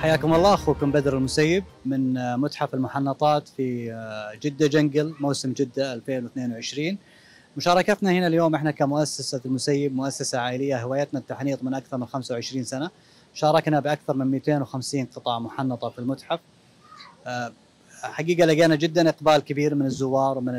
حياكم الله، اخوكم بدر المسيب من متحف المحنطات في جدة جنقل موسم جدة 2022. مشاركتنا هنا اليوم احنا كمؤسسة المسيب مؤسسة عائلية هوايتنا التحنيط من اكثر من 25 سنة. شاركنا باكثر من 250 قطعة محنطة في المتحف. حقيقة لقينا جدا اقبال كبير من الزوار ومن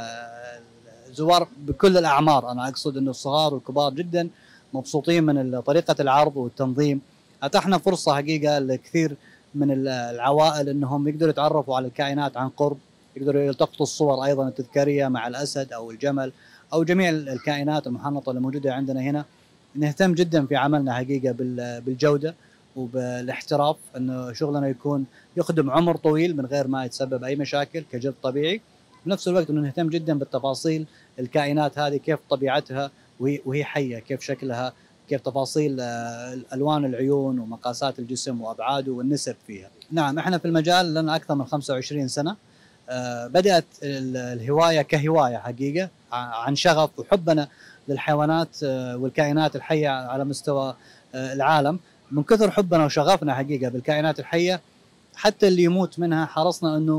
الزوار بكل الاعمار، انا اقصد انه الصغار والكبار جدا مبسوطين من طريقة العرض والتنظيم. اتاحنا فرصه حقيقه لكثير من العوائل انهم يقدروا يتعرفوا على الكائنات عن قرب، يقدروا يلتقطوا الصور ايضا التذكاريه مع الاسد او الجمل او جميع الكائنات المحنطه اللي موجوده عندنا هنا. نهتم جدا في عملنا حقيقه بالجوده وبالاحتراف، انه شغلنا يكون يخدم عمر طويل من غير ما يتسبب اي مشاكل كجلد طبيعي. بنفس الوقت انه نهتم جدا بالتفاصيل الكائنات هذه، كيف طبيعتها وهي حيه، كيف شكلها، كيف تفاصيل الوان العيون ومقاسات الجسم وابعاده والنسب فيها. نعم، احنا في المجال لنا اكثر من 25 سنه. بدات الهوايه كهوايه حقيقه عن شغف وحبنا للحيوانات والكائنات الحيه على مستوى العالم. من كثر حبنا وشغفنا حقيقه بالكائنات الحيه، حتى اللي يموت منها حرصنا انه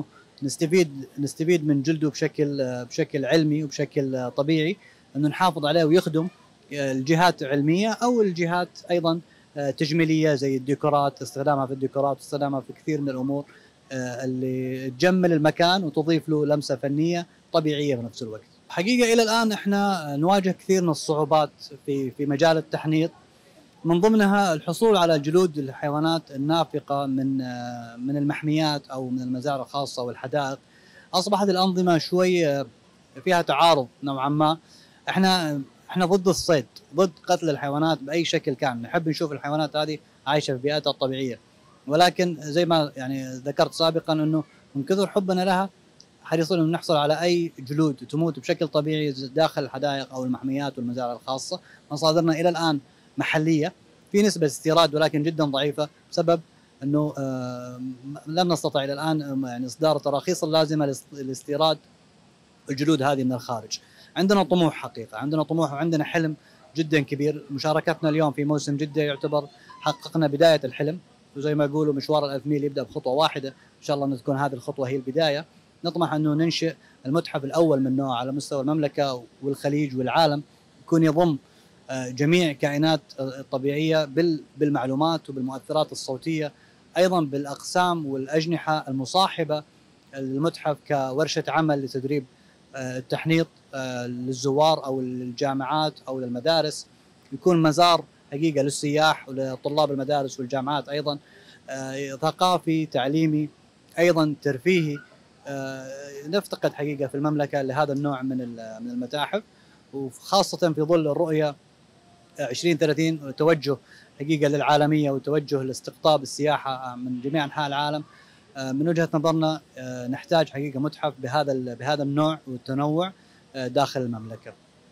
نستفيد من جلده بشكل علمي وبشكل طبيعي، انه نحافظ عليه ويخدم الجهات علميه او الجهات ايضا تجميليه زي الديكورات، استخدامها في الديكورات واستخدامها في كثير من الامور اللي تجمل المكان وتضيف له لمسه فنيه طبيعيه بنفس الوقت. حقيقه الى الان احنا نواجه كثير من الصعوبات في مجال التحنيط، من ضمنها الحصول على جلود الحيوانات النافقه من المحميات او من المزارع الخاصه والحدائق. اصبحت الانظمه شوي فيها تعارض نوعا ما. احنا ضد الصيد، ضد قتل الحيوانات باي شكل كان، نحب نشوف الحيوانات هذه عايشه في بيئتها الطبيعيه، ولكن زي ما يعني ذكرت سابقا انه من كثر حبنا لها حريصين انه نحصل على اي جلود تموت بشكل طبيعي داخل الحدائق او المحميات والمزارع الخاصه. مصادرنا الى الان محليه، في نسبه استيراد ولكن جدا ضعيفه، بسبب انه لم نستطع الى الان يعني اصدار التراخيص اللازمه لاستيراد الجلود هذه من الخارج. عندنا طموح حقيقه، عندنا طموح وعندنا حلم جدا كبير. مشاركتنا اليوم في موسم جده يعتبر حققنا بدايه الحلم، وزي ما يقولوا مشوار ال1000 ميل يبدا بخطوه واحده. ان شاء الله ان تكون هذه الخطوه هي البدايه. نطمح انه ننشئ المتحف الاول من نوعه على مستوى المملكه والخليج والعالم، يكون يضم جميع كائنات الطبيعيه بالمعلومات وبالمؤثرات الصوتيه، ايضا بالاقسام والاجنحه المصاحبه للمتحف كورشه عمل لتدريب التحنيط للزوار او للجامعات او للمدارس. يكون مزار حقيقه للسياح ولطلاب المدارس والجامعات، ايضا ثقافي تعليمي ايضا ترفيهي. نفتقد حقيقه في المملكه لهذا النوع من المتاحف، وخاصه في ظل الرؤيه 2030 وتوجه حقيقه للعالميه وتوجه لاستقطاب السياحه من جميع انحاء العالم. من وجهه نظرنا نحتاج حقيقه متحف بهذا النوع والتنوع داخل المملكه.